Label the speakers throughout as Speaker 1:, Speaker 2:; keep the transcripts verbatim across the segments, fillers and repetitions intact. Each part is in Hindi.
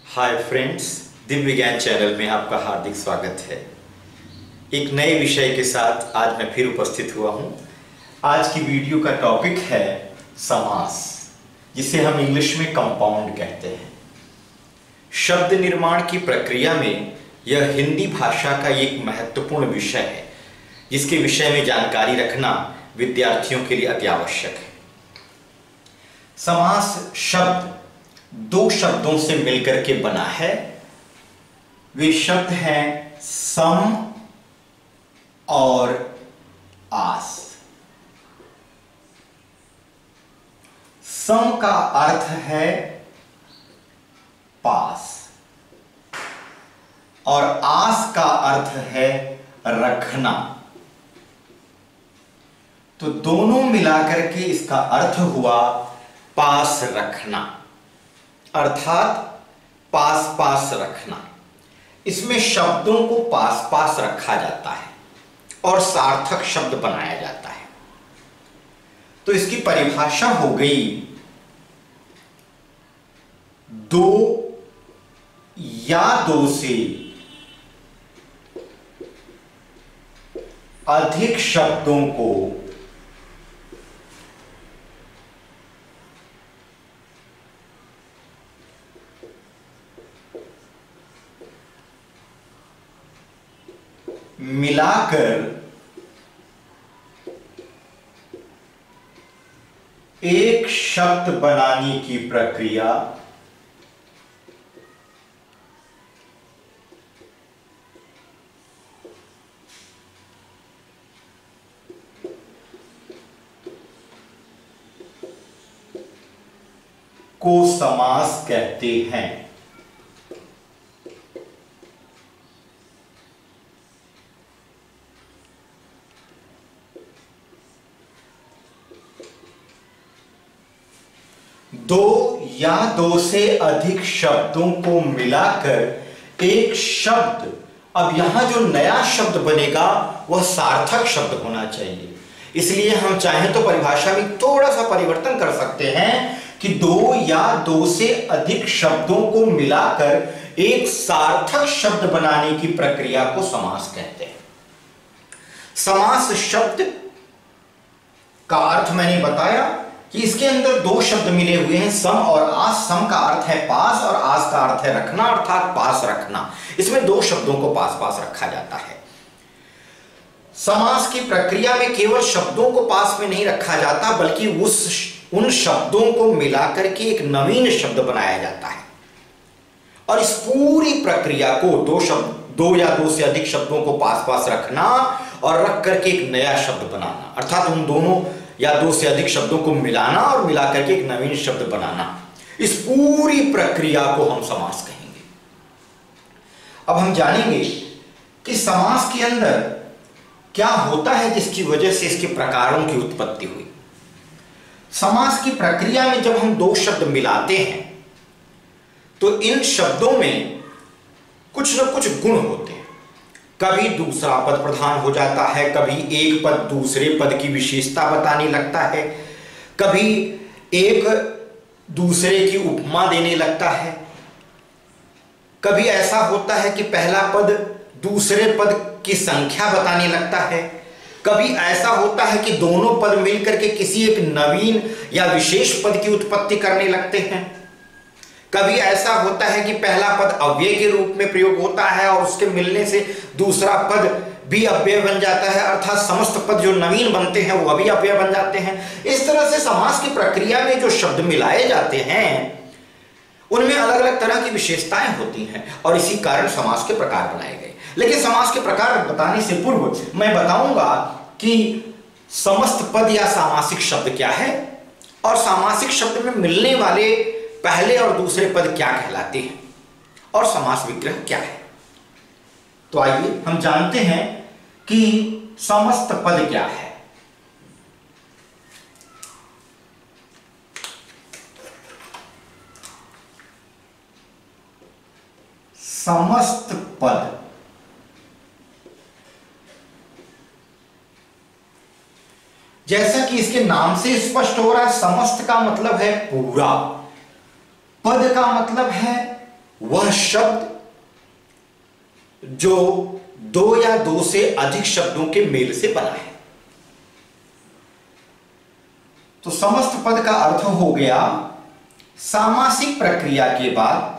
Speaker 1: हाय फ्रेंड्स, दिव्य विज्ञान चैनल में आपका हार्दिक स्वागत है। एक नए विषय के साथ आज मैं फिर उपस्थित हुआ हूं। आज की वीडियो का टॉपिक है समास, जिसे हम इंग्लिश में कंपाउंड कहते हैं। शब्द निर्माण की प्रक्रिया में यह हिंदी भाषा का एक महत्वपूर्ण विषय है, जिसके विषय में जानकारी रखना विद्यार्थियों के लिए अति आवश्यक है। समास शब्द दो शब्दों से मिलकर के बना है। वे शब्द हैं सम और आस। सम का अर्थ है पास और आस का अर्थ है रखना। तो दोनों मिलाकर के इसका अर्थ हुआ पास रखना, अर्थात पास पास रखना। इसमें शब्दों को पास पास रखा जाता है और सार्थक शब्द बनाया जाता है। तो इसकी परिभाषा हो गई, दो या दो से अधिक शब्दों को मिलाकर एक शब्द बनाने की प्रक्रिया को समास कहते हैं। दो या दो से अधिक शब्दों को मिलाकर एक शब्द, अब यहां जो नया शब्द बनेगा वह सार्थक शब्द होना चाहिए। इसलिए हम चाहें तो परिभाषा में थोड़ा सा परिवर्तन कर सकते हैं कि दो या दो से अधिक शब्दों को मिलाकर एक सार्थक शब्द बनाने की प्रक्रिया को समास कहते हैं। समास शब्द का अर्थ मैंने बताया कि इसके अंदर दो शब्द मिले हुए हैं, सम और आस। सम का अर्थ है पास और आस का अर्थ है रखना, अर्थात पास रखना। इसमें दो शब्दों को पास पास रखा जाता है। समास की प्रक्रिया में केवल शब्दों को पास में नहीं रखा जाता, बल्कि उस उन शब्दों को मिलाकर के एक नवीन शब्द बनाया जाता है। और इस पूरी प्रक्रिया को दो शब्द दो या दो से अधिक शब्दों को पास पास रखना और रख करके एक नया शब्द बनाना, अर्थात उन दोनों या दो से अधिक शब्दों को मिलाना और मिलाकर के एक नवीन शब्द बनाना, इस पूरी प्रक्रिया को हम समास कहेंगे। अब हम जानेंगे कि समास के अंदर क्या होता है जिसकी वजह से इसके प्रकारों की उत्पत्ति हुई। समास की प्रक्रिया में जब हम दो शब्द मिलाते हैं तो इन शब्दों में कुछ न कुछ गुण होते हैं। कभी दूसरा पद प्रधान हो जाता है, कभी एक पद दूसरे पद की विशेषता बताने लगता है, कभी एक दूसरे की उपमा देने लगता है, कभी ऐसा होता है कि पहला पद दूसरे पद की संख्या बताने लगता है, कभी ऐसा होता है कि दोनों पद मिलकर के किसी एक नवीन या विशेष पद की उत्पत्ति करने लगते हैं, कभी ऐसा होता है कि पहला पद अव्यय के रूप में प्रयोग होता है और उसके मिलने से दूसरा पद भी अव्यय बन जाता है, अर्थात समस्त पद जो नवीन बनते हैं वो भी अव्यय बन जाते हैं। इस तरह से समास की प्रक्रिया में जो शब्द मिलाए जाते हैं उनमें अलग अलग तरह की विशेषताएं होती हैं और इसी कारण समास के प्रकार बनाए गए। लेकिन समास के प्रकार बताने से पूर्व मैं बताऊंगा कि समस्त पद या सामासिक शब्द क्या है और सामासिक शब्द में मिलने वाले पहले और दूसरे पद क्या कहलाते हैं और समास विग्रह क्या है। तो आइए हम जानते हैं कि समस्त पद क्या है। समस्त पद जैसा कि इसके नाम से स्पष्ट हो रहा है, समस्त का मतलब है पूरा, पद का मतलब है वह शब्द जो दो या दो से अधिक शब्दों के मेल से बना है। तो समस्त पद का अर्थ हो गया सामासिक प्रक्रिया के बाद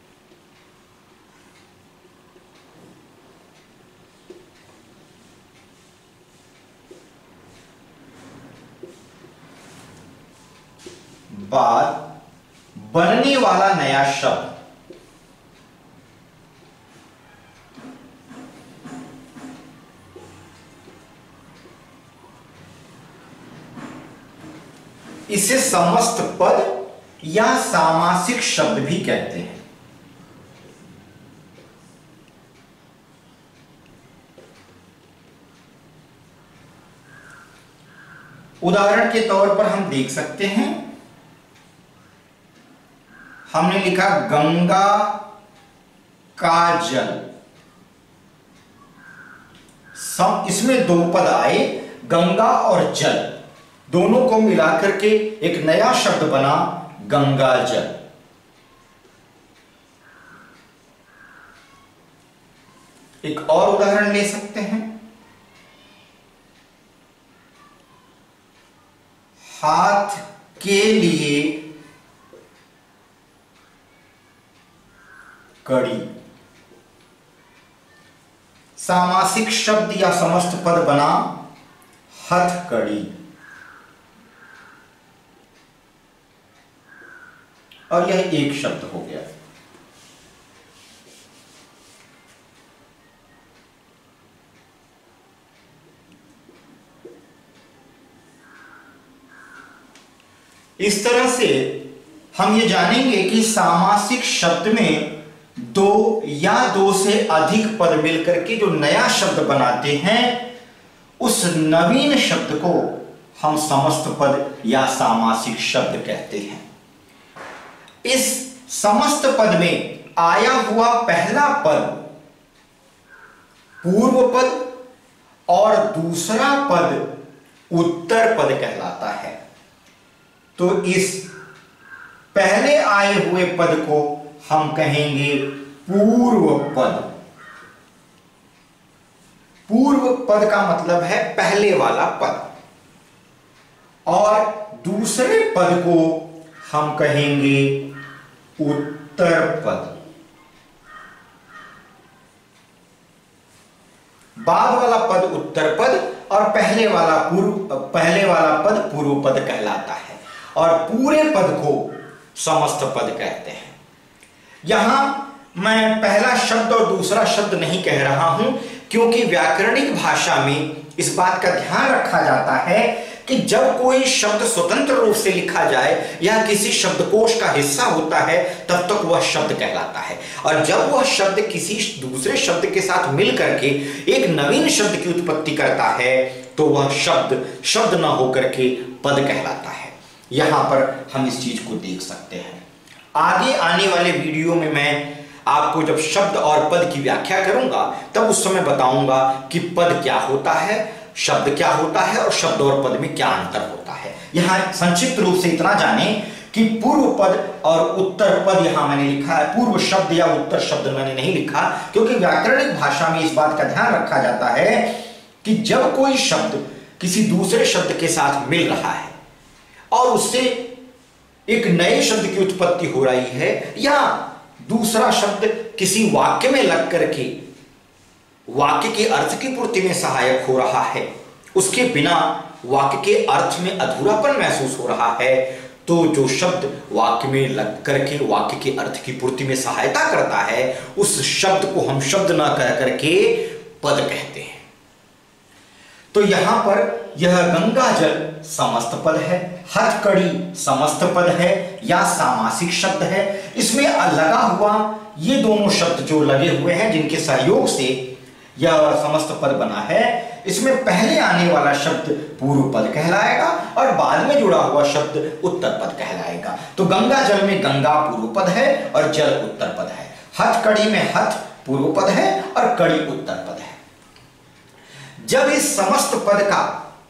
Speaker 1: बाद बनने वाला नया शब्द इसे समस्त पद या सामासिक शब्द भी कहते हैं। उदाहरण के तौर पर हम देख सकते हैं, हमने लिखा गंगा का जल, सम इसमें दो पद आए, गंगा और जल, दोनों को मिलाकर के एक नया शब्द बना गंगा जल। एक और उदाहरण ले सकते हैं, हाथ के लिए कड़ी, सामासिक शब्द या समस्त पद बना हथकड़ी। और यह एक शब्द हो गया। इस तरह से हम ये जानेंगे कि सामासिक शब्द में दो या दो से अधिक पद मिलकर के जो नया शब्द बनाते हैं, उस नवीन शब्द को हम समस्त पद या सामासिक शब्द कहते हैं। इस समस्त पद में आया हुआ पहला पद पूर्व पद और दूसरा पद उत्तर पद कहलाता है। तो इस पहले आए हुए पद को हम कहेंगे पूर्व पद। पूर्व पद का मतलब है पहले वाला पद, और दूसरे पद को हम कहेंगे उत्तर पद। बाद वाला पद उत्तर पद और पहले वाला पूर्व पहले वाला पद पूर्व पद कहलाता है, और पूरे पद को समस्त पद कहते हैं। यहां मैं पहला शब्द और दूसरा शब्द नहीं कह रहा हूं, क्योंकि व्याकरणिक भाषा में इस बात का ध्यान रखा जाता है कि जब कोई शब्द स्वतंत्र रूप से लिखा जाए या किसी शब्दकोश का हिस्सा होता है, तब तक वह शब्द कहलाता है, और जब वह शब्द किसी दूसरे शब्द के साथ मिल करके एक नवीन शब्द की उत्पत्ति करता है, तो वह शब्द शब्द न होकर के पद कहलाता है। यहां पर हम इस चीज को देख सकते हैं। आगे आने वाले वीडियो में मैं आपको जब शब्द और पद की व्याख्या करूंगा, तब उस समय बताऊंगा कि पद क्या होता है, शब्द क्या होता है और शब्द और पद में क्या अंतर होता है। यहां संक्षिप्त रूप से इतना जानें कि पूर्व पद और उत्तर पद यहां मैंने लिखा है, पूर्व शब्द या उत्तर शब्द मैंने नहीं लिखा, क्योंकि व्याकरणिक भाषा में इस बात का ध्यान रखा जाता है कि जब कोई शब्द किसी दूसरे शब्द के साथ मिल रहा है और उससे एक नए शब्द की उत्पत्ति हो रही है, या दूसरा शब्द किसी वाक्य में लग करके वाक्य के अर्थ की पूर्ति में सहायक हो रहा है, उसके बिना वाक्य के अर्थ में अधूरापन महसूस हो रहा है, तो जो शब्द वाक्य में लग करके वाक्य के अर्थ की पूर्ति में सहायता करता है, उस शब्द को हम शब्द ना कह करके पद कहते हैं। तो यहां पर यह गंगा जल समस्त पद है, हथकड़ी समस्त पद है या सामासिक शब्द है। इसमें लगा हुआ ये दोनों शब्द जो लगे हुए हैं, जिनके सहयोग से यह समस्त पद बना है, इसमें पहले आने वाला शब्द पूर्व पद कहलाएगा और बाद में जुड़ा हुआ शब्द उत्तर पद कहलाएगा। तो गंगा जल में गंगा पूर्व पद है और जल उत्तर पद है। हथकड़ी में हथ पूर्व पद है और कड़ी उत्तर पद है। जब इस समस्त पद का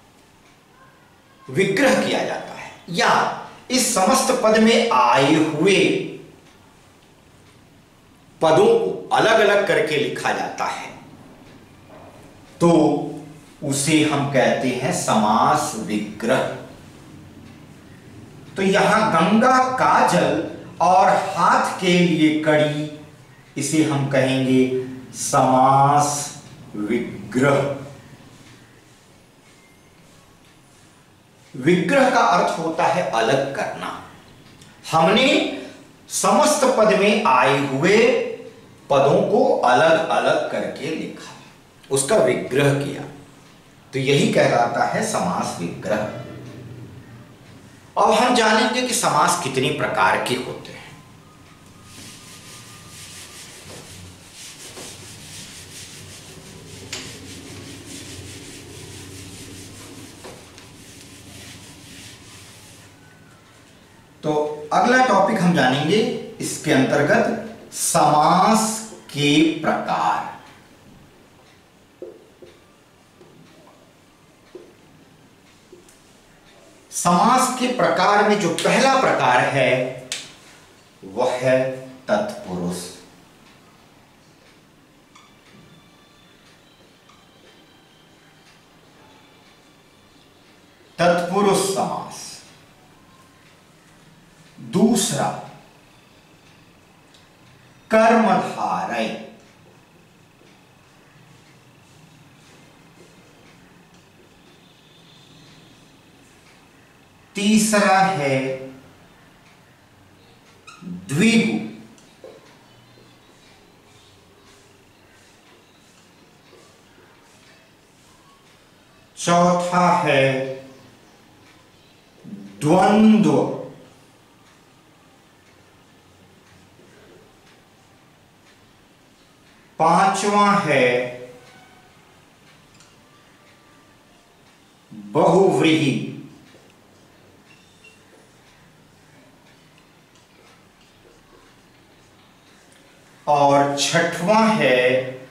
Speaker 1: विग्रह किया जाता है या इस समस्त पद में आए हुए पदों को अलग अलग करके लिखा जाता है तो उसे हम कहते हैं समास विग्रह। तो यहां गंगा काजल और हाथ के लिए कड़ी, इसे हम कहेंगे समास विग्रह। विग्रह का अर्थ होता है अलग करना। हमने समस्त पद में आए हुए पदों को अलग अलग करके लिखा, उसका विग्रह किया, तो यही कहलाता है समास विग्रह। अब हम जानेंगे कि समास कितने प्रकार के होते हैं। तो अगला टॉपिक हम जानेंगे इसके अंतर्गत समास के प्रकार। समास के प्रकार में जो पहला प्रकार है वह है तत्पुरुष। तत्पुरुष समास। दूसरा कर्मधारय। तीसरा है द्विगु। चौथा है द्वंद्व। पांचवा है बहुव्रीहि। और छठवां है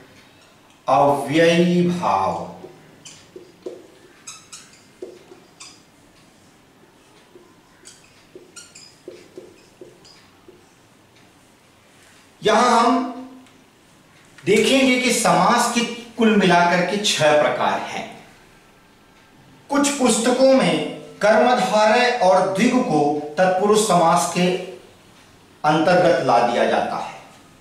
Speaker 1: अव्ययी भाव। यहां हम देखेंगे कि समास की कुल मिलाकर के छह प्रकार हैं। कुछ पुस्तकों में कर्मधारय और द्विगु को तत्पुरुष समास के अंतर्गत ला दिया जाता है।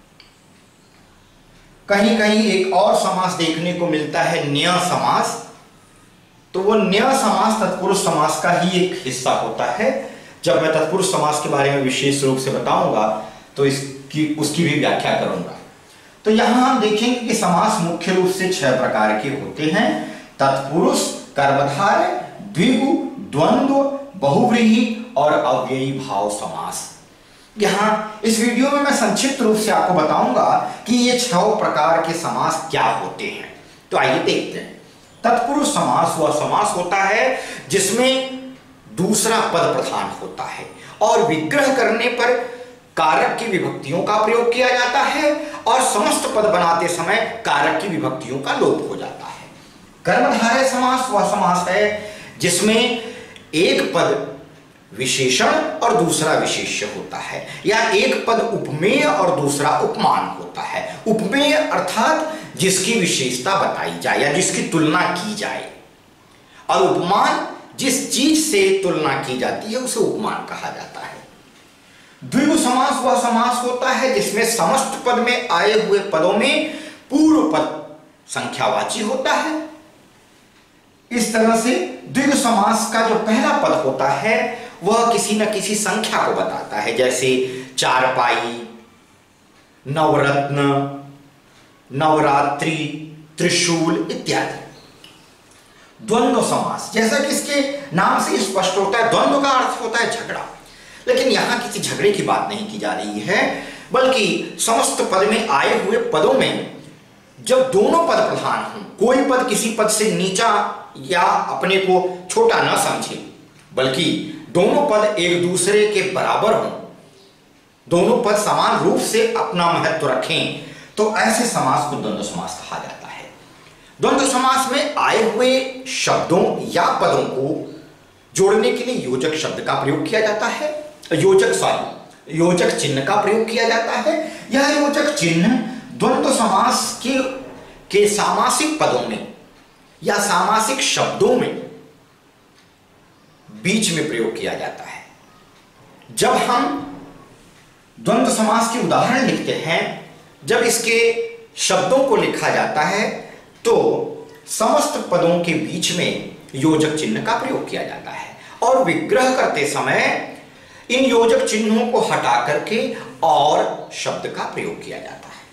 Speaker 1: कहीं कहीं एक और समास देखने को मिलता है न्यय समास, तो वो न्यय समास तत्पुरुष समास का ही एक हिस्सा होता है। जब मैं तत्पुरुष समास के बारे में विशेष रूप से बताऊंगा तो इसकी उसकी भी व्याख्या करूंगा। तो यहां हम देखेंगे कि समास मुख्य रूप से छह प्रकार के होते हैं: तत्पुरुष, कर्मधारय, द्विगु, द्वंद्व, बहुव्रीहि और अव्ययी भाव समास। यहां इस वीडियो में मैं संक्षिप्त रूप से आपको बताऊंगा कि ये छह प्रकार के समास क्या होते हैं। तो आइए देखते हैं। तत्पुरुष समास वह समास होता है जिसमें दूसरा पद प्रधान होता है और विग्रह करने पर कारक की विभक्तियों का प्रयोग किया जाता है और समस्त पद बनाते समय कारक की विभक्तियों का लोप हो जाता है। कर्मधारय समास वह समास है जिसमें एक पद विशेषण और दूसरा विशेष्य होता है, या एक पद उपमेय और दूसरा उपमान होता है। उपमेय अर्थात जिसकी विशेषता बताई जाए या जिसकी तुलना की जाए, और उपमान जिस चीज से तुलना की जाती है उसे उपमान कहा जाता है। द्विगु समास वह समास होता है जिसमें समस्त पद में आए हुए पदों में पूर्व पद संख्यावाची होता है। इस तरह से द्विगु समास का जो पहला पद होता है वह किसी न किसी संख्या को बताता है, जैसे चारपाई, नवरत्न, नवरात्रि, त्रिशूल इत्यादि। द्वंद्व समास, जैसा कि इसके नाम से स्पष्ट होता है, द्वंद्व का अर्थ होता है झगड़ा, लेकिन यहां किसी झगड़े की बात नहीं की जा रही है, बल्कि समस्त पद में आए हुए पदों में जब दोनों पद प्रधान हों, कोई पद किसी पद से नीचा या अपने को छोटा न समझे, बल्कि दोनों पद एक दूसरे के बराबर हों, दोनों पद समान रूप से अपना महत्व रखें, तो ऐसे समास को द्वंद्व समास कहा जाता है। द्वंद्व समास में आए हुए शब्दों या पदों को जोड़ने के लिए योजक शब्द का प्रयोग किया जाता है। योजक सॉरी योजक चिन्ह का प्रयोग किया जाता है। यह योजक चिन्ह द्वंद्व समास के के सामासिक पदों में या सामासिक शब्दों में बीच में प्रयोग किया जाता है। जब हम द्वंद्व समास के उदाहरण लिखते हैं, जब इसके शब्दों को लिखा जाता है तो समस्त पदों के बीच में योजक चिन्ह का प्रयोग किया जाता है और विग्रह करते समय इन योजक चिन्हों को हटा करके और शब्द का प्रयोग किया जाता है।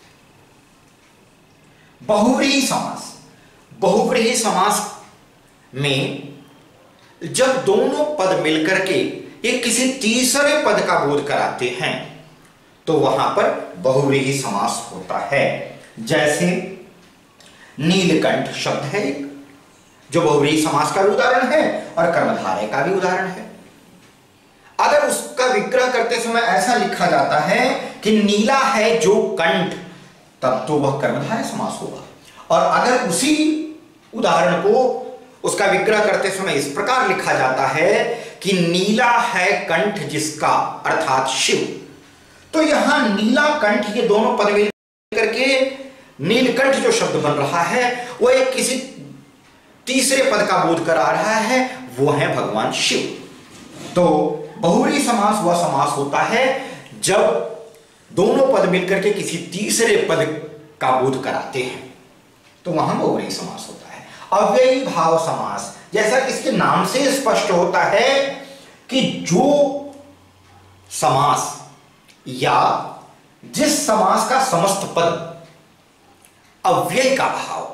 Speaker 1: बहुव्रीहि समास, बहुव्रीहि समास में जब दोनों पद मिलकर के एक किसी तीसरे पद का बोध कराते हैं तो वहां पर बहुव्रीहि समास होता है। जैसे नीलकंठ शब्द है एक, जो बहुव्रीहि समास का भी उदाहरण है और कर्मधारय का भी उदाहरण है। अगर उसका विग्रह करते समय ऐसा लिखा जाता है कि नीला है जो कंठ, तब तो वह कर्मधारय समास होगा। और अगर उसी उदाहरण को उसका विग्रह करते समय इस प्रकार लिखा जाता है कि नीला है कंठ जिसका, अर्थात शिव, तो यहां नीला कंठ ये दोनों पद मिल करके नीलकंठ जो शब्द बन रहा है वह एक किसी तीसरे पद का बोध करा रहा है, वो है भगवान शिव। तो बहुव्रीहि समास वह समास होता है जब दोनों पद मिलकर के किसी तीसरे पद का बोध कराते हैं, तो वहां बहुव्रीहि समास होता है। अव्ययी भाव समास, जैसा कि इसके नाम से स्पष्ट होता है कि जो समास या जिस समास का समस्त पद अव्यय का भाव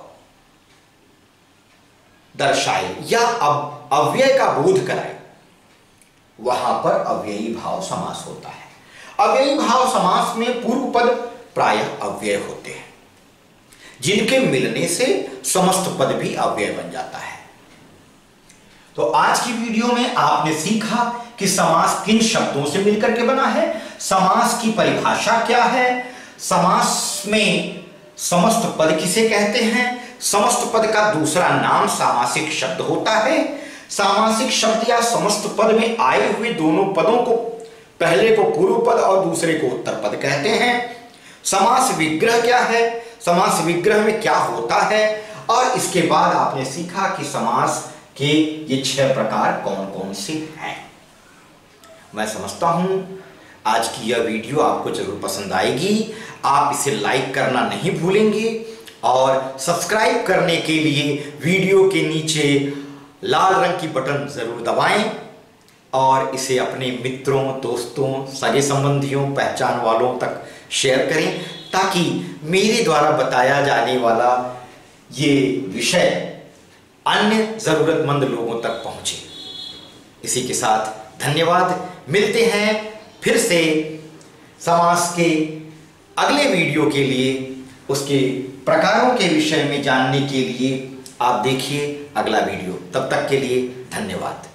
Speaker 1: दर्शाए या अव्यय का बोध कराए, वहां पर अव्ययी भाव समास होता है। अव्ययी भाव समास में पूर्व पद प्रायः अव्यय होते हैं, जिनके मिलने से समस्त पद भी अव्यय बन जाता है। तो आज की वीडियो में आपने सीखा कि समास किन शब्दों से मिलकर के बना है, समास की परिभाषा क्या है, समास में समस्त पद किसे कहते हैं, समस्त पद का दूसरा नाम सामासिक शब्द होता है, सामासिक शब्द या समस्त पद में आए हुए दोनों पदों को, पहले को पूर्व पद और दूसरे को उत्तर पद कहते हैं, समास विग्रह क्या है, समास विग्रह में क्या होता है, और इसके बाद आपने सीखा कि समास के ये छह प्रकार कौन कौन से हैं। मैं समझता हूं आज की यह वीडियो आपको जरूर पसंद आएगी। आप इसे लाइक करना नहीं भूलेंगे और सब्सक्राइब करने के लिए वीडियो के नीचे लाल रंग की बटन जरूर दबाएं और इसे अपने मित्रों, दोस्तों, सगे संबंधियों, पहचान वालों तक शेयर करें, ताकि मेरे द्वारा बताया जाने वाला ये विषय अन्य जरूरतमंद लोगों तक पहुंचे। इसी के साथ धन्यवाद। मिलते हैं फिर से समास के अगले वीडियो के लिए। उसके प्रकारों के विषय में जानने के लिए आप देखिए अगला वीडियो। तब तक के लिए धन्यवाद।